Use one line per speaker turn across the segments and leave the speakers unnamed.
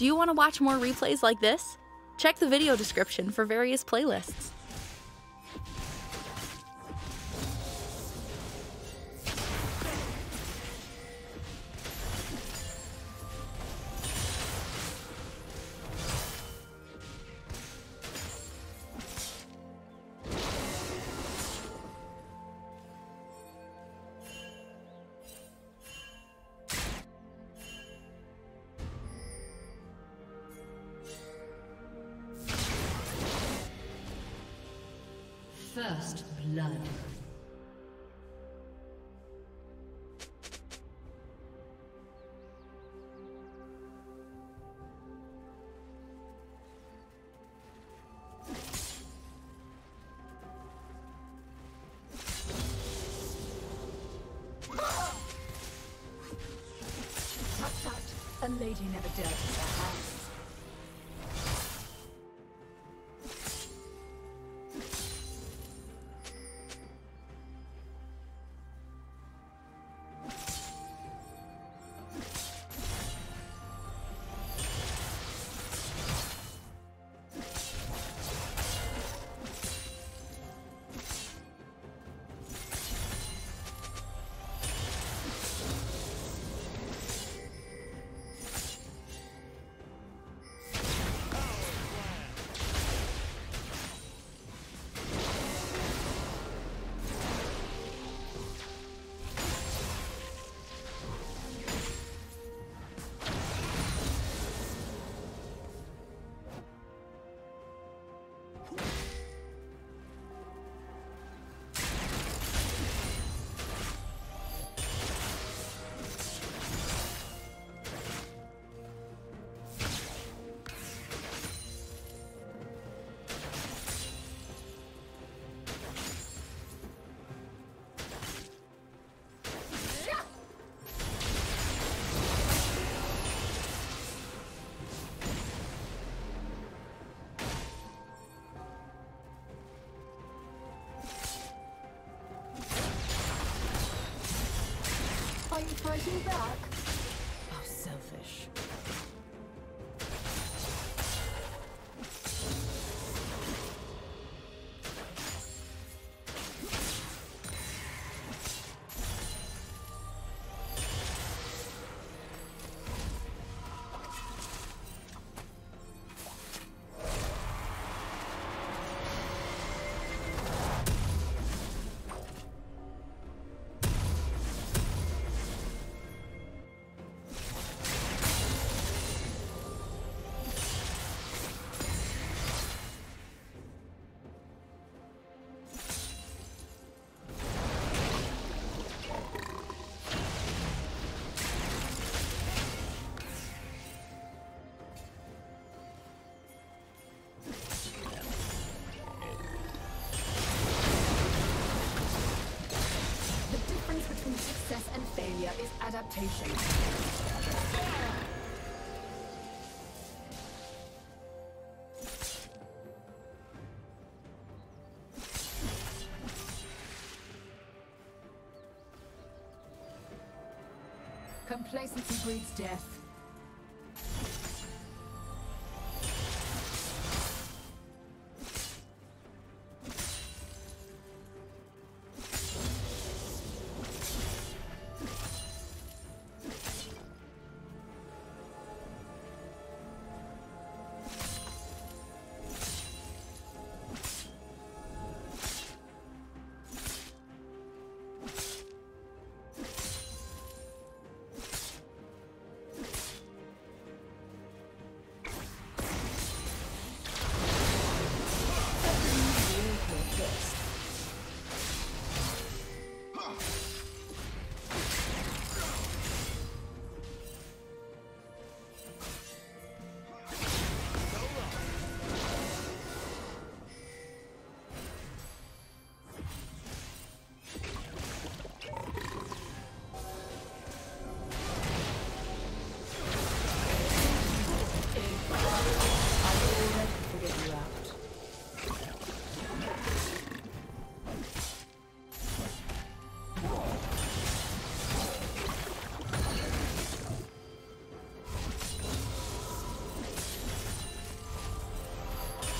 Do you want to watch more replays like this? Check the video description for various playlists.
First blood.
A lady never dirties her hands. Are you fighting back? How selfish. Success and failure is adaptation. Complacency breeds death.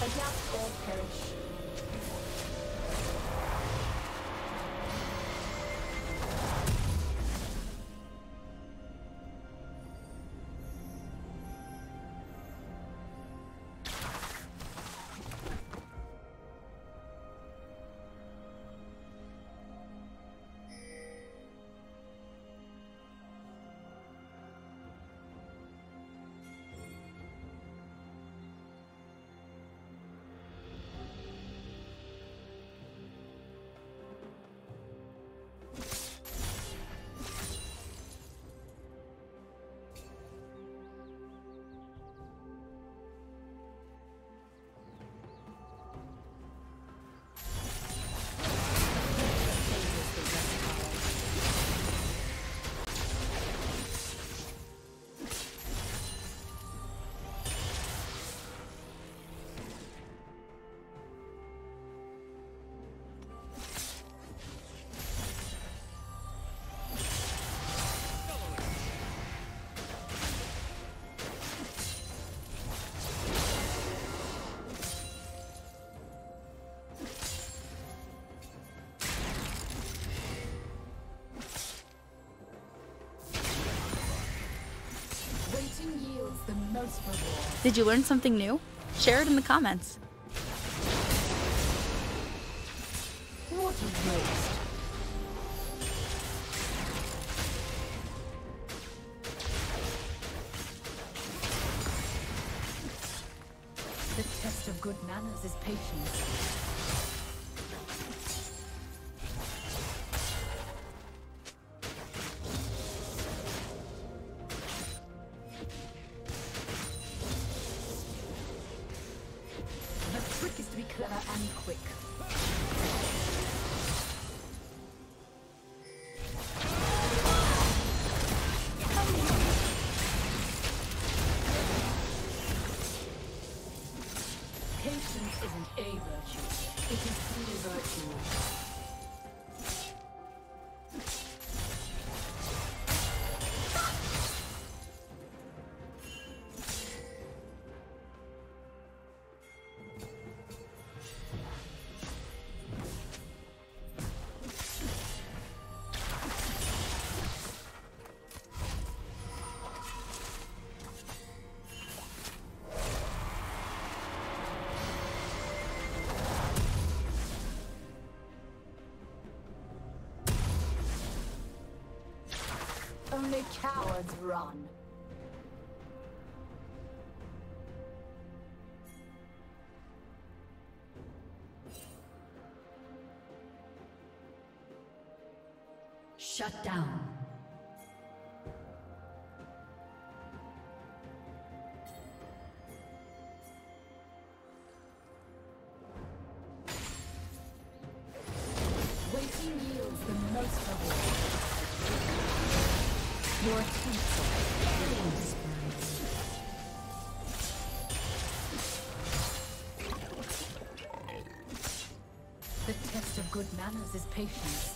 Adapt or perish. Yields the most reward.
Did you learn something new? Share it in the comments.
What a waste. The test of good manners is patience. Clever and quick. Patience isn't a virtue, it is the virtue. Only cowards run.
Shut down.
Waiting yields the most reward. Your attempts are killing The test of good manners is patience.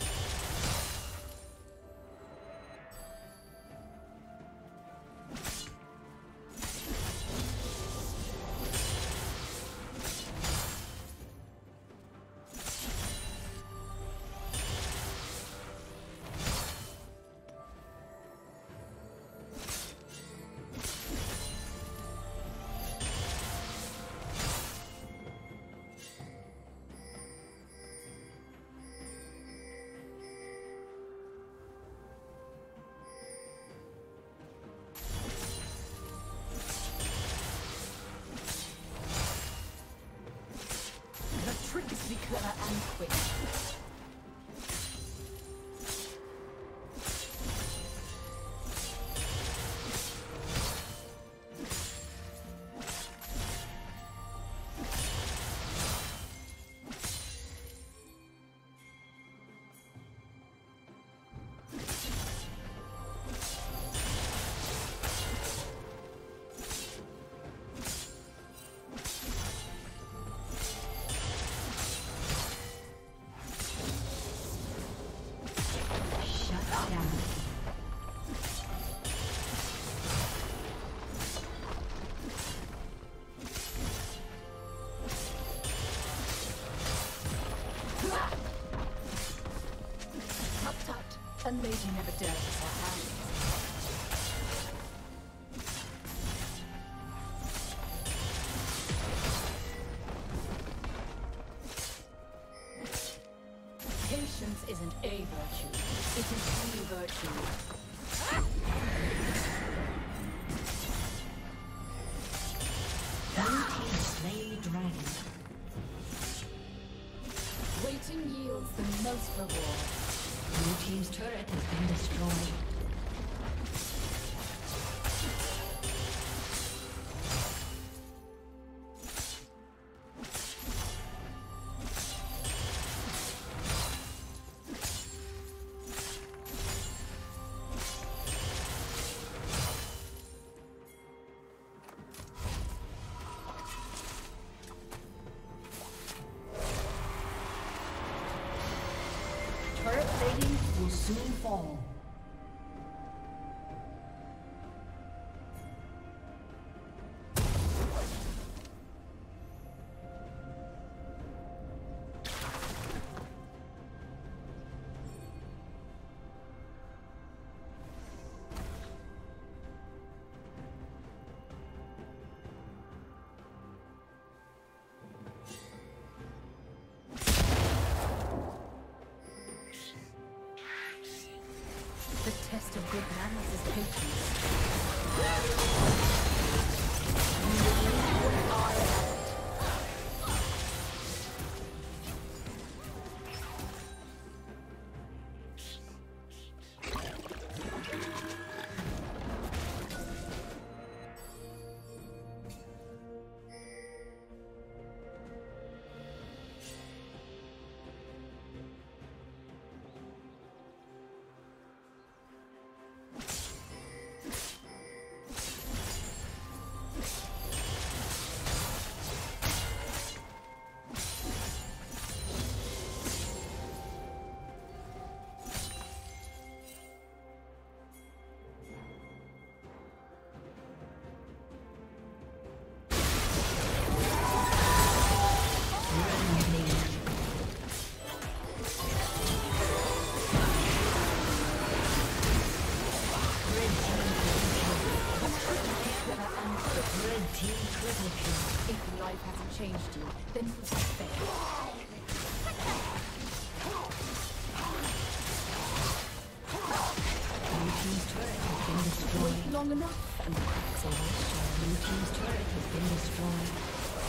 Trick is to be clever and quick. One lady never dared to set hands. Patience isn't a virtue, it is the virtue.
Blue team slay the dragon.
Waiting yields the most reward.
Blue team's turret has been destroyed. Turret plating will soon fall.
The test of good manners is patience. If life hasn't changed you, then you fail.
Blue team's turret has been destroyed.
Wait long enough and the cracks will show.
Blue team's turret has been destroyed.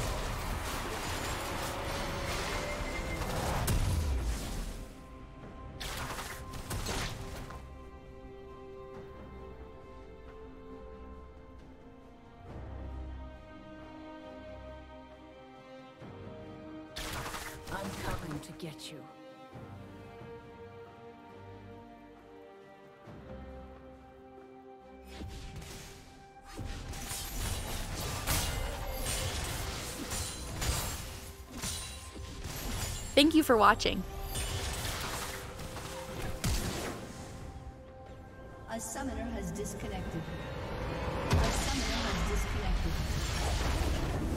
I'm coming to get you.
Thank you for watching.
A summoner has disconnected. A summoner has disconnected.